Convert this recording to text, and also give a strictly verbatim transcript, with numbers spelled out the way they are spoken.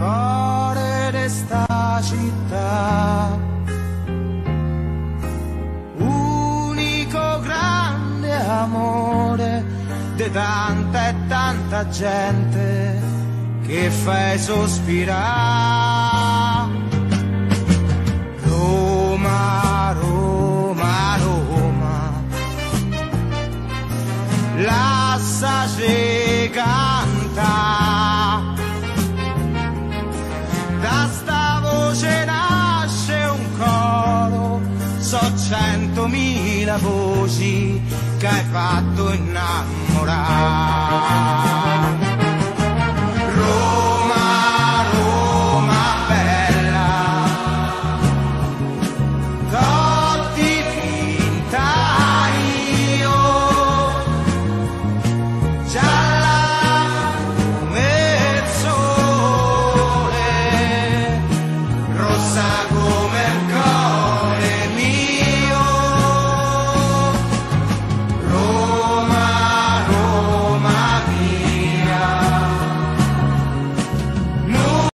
cuore di sta città, unico grande amore di tanta e tanta gente che fai sospirare. Roma, Roma, Roma, lasciaci cantare, da sta voce nasce un coro, so centomila voci che hai fatto innamorare. Roma, Roma bella, totti finta io, gialla come il sole, rossa come il cuore.